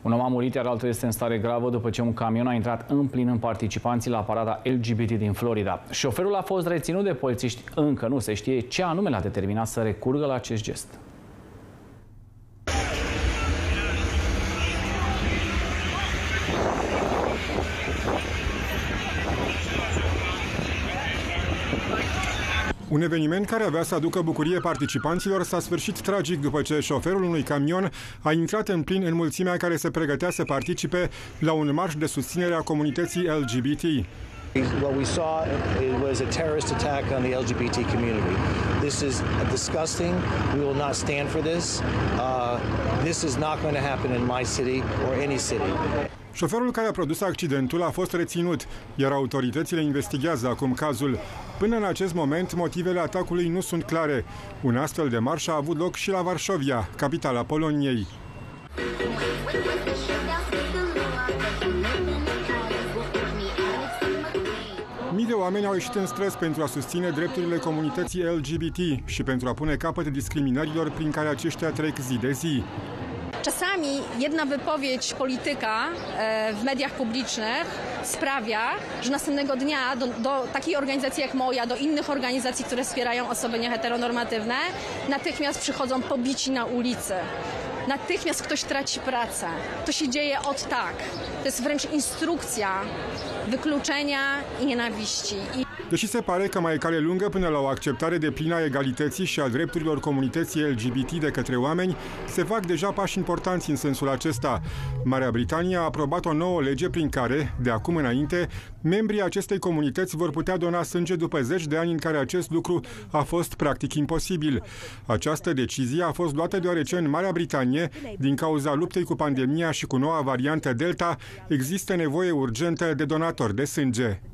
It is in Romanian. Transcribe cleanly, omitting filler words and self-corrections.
Un om a murit, iar altul este în stare gravă după ce un camion a intrat în plin în participanții la parada LGBT din Florida. Șoferul a fost reținut de polițiști. Încă nu se știe ce anume l-a determinat să recurgă la acest gest. Un eveniment care avea să aducă bucurie participanților s-a sfârșit tragic după ce șoferul unui camion a intrat în plin în mulțimea care se pregătea să participe la un marș de susținere a comunității LGBT. What we saw was a terrorist attack on the LGBT community. This is disgusting. We will not stand for this. This is not going to happen in my city or any city. Șoferul care a produs accidentul a fost reținut, iar autoritățile investigează acum cazul. Până în acest moment, motivele atacului nu sunt clare. Un astfel de marș a avut loc și la Varșovia, capitala Poloniei. Mii de oameni au ieșit în stres pentru a susține drepturile comunității LGBT și pentru a pune capăt discriminărilor prin care aceștia trec zi de zi. Czasami jedna wypowiedź polityka w mediach publicznych sprawia, że następnego dnia do takiej organizacji jak moja, do innych organizacji, które wspierają osoby nieheteronormatywne, natychmiast przychodzą pobici na ulicy. Natychmiast ktoś traci pracę. To się dzieje od tak. To jest wręcz instrukcja wykluczenia i nienawiści. Deși se pare că mai e cale lungă până la o acceptare deplină a egalității și a drepturilor comunității LGBT de către oameni, se fac deja pași importanți în sensul acesta. Marea Britanie a aprobat o nouă lege prin care, de acum înainte, membrii acestei comunități vor putea dona sânge după zeci de ani în care acest lucru a fost practic imposibil. Această decizie a fost luată deoarece în Marea Britanie, din cauza luptei cu pandemia și cu noua variantă Delta, există nevoie urgentă de donatori de sânge.